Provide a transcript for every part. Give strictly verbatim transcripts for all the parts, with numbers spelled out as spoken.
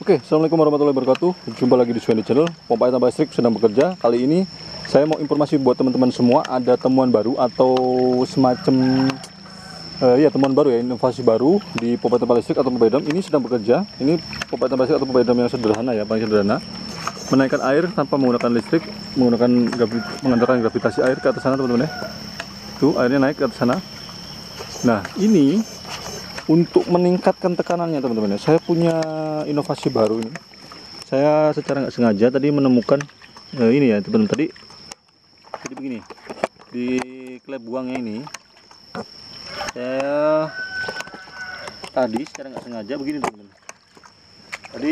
Oke, assalamualaikum warahmatullahi wabarakatuh. Jumpa lagi di Suendi Channel. Pompa air tambah listrik sedang bekerja. Kali ini saya mau informasi buat teman-teman semua, ada temuan baru atau semacam uh, ya temuan baru ya, inovasi baru di pompa air tambah listrik atau pompa idam. Ini sedang bekerja. Ini pompa air tambah listrik atau pompa idam yang sederhana ya, paling sederhana. Menaikkan air tanpa menggunakan listrik, menggunakan mengandalkan gravitasi air ke atas sana, teman-teman ya. Tuh, airnya naik ke atas sana. Nah, ini untuk meningkatkan tekanannya, teman-teman ya, saya punya inovasi baru ini. Saya secara nggak sengaja tadi menemukan eh, ini ya, teman-teman. Tadi jadi begini, di klep buangnya ini saya tadi secara nggak sengaja begini, teman-teman. Tadi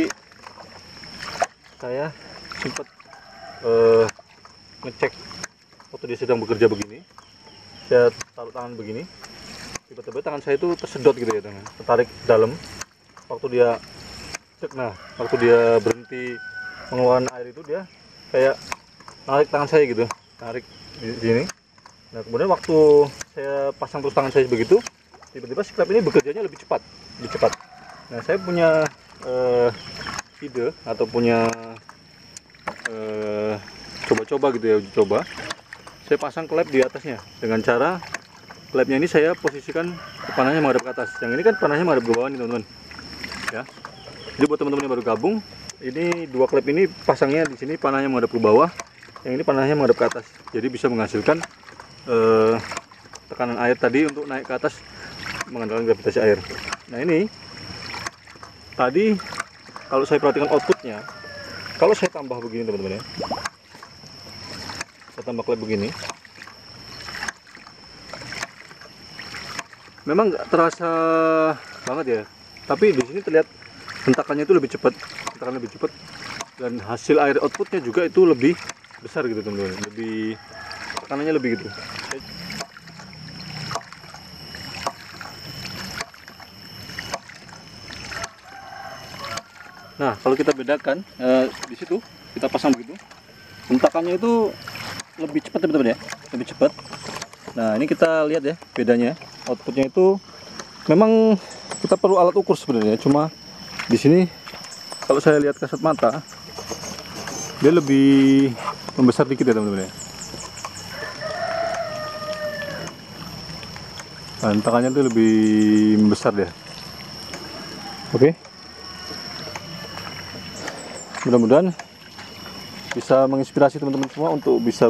saya sempat eh, ngecek waktu dia sedang bekerja begini. Saya taruh tangan begini, tiba-tiba tangan saya itu tersedot gitu ya, teman, tertarik dalam. Waktu dia cek, nah waktu dia berhenti mengeluarkan air itu, dia kayak narik tangan saya gitu, narik di sini. Nah kemudian waktu saya pasang terus tangan saya begitu, tiba-tiba si klep ini bekerjanya lebih cepat, lebih cepat. Nah saya punya uh, ide atau punya coba-coba uh, gitu ya, uji coba. Saya pasang klep di atasnya dengan cara klepnya ini saya posisikan panahnya menghadap ke atas. Yang ini kan panahnya menghadap ke bawah nih, teman-teman. Ya. Jadi buat teman-teman yang baru gabung, ini dua klep ini pasangnya di sini panahnya menghadap ke bawah, yang ini panahnya menghadap ke atas. Jadi bisa menghasilkan eh, tekanan air tadi untuk naik ke atas mengandalkan gravitasi air. Nah ini tadi kalau saya perhatikan outputnya, kalau saya tambah begini, teman-teman ya, saya tambah klep begini, memang nggak terasa banget ya, tapi di sini terlihat hentakannya itu lebih cepat, hentakan lebih cepat, dan hasil air outputnya juga itu lebih besar gitu, teman-teman. Lebih tekanannya lebih gitu. Nah kalau kita bedakan eh, di situ kita pasang begitu, hentakannya itu lebih cepat, teman-teman ya, lebih cepat. Nah ini kita lihat ya bedanya, outputnya itu memang kita perlu alat ukur sebenarnya, cuma di sini kalau saya lihat kasat mata dia lebih membesar dikit ya, teman-teman ya. Nah, hentakannya itu lebih membesar deh. Oke, mudah-mudahan bisa menginspirasi teman-teman semua untuk bisa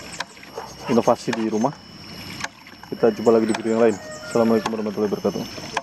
berinovasi di rumah. Kita jumpa lagi di video yang lain. Assalamualaikum warahmatullahi wabarakatuh.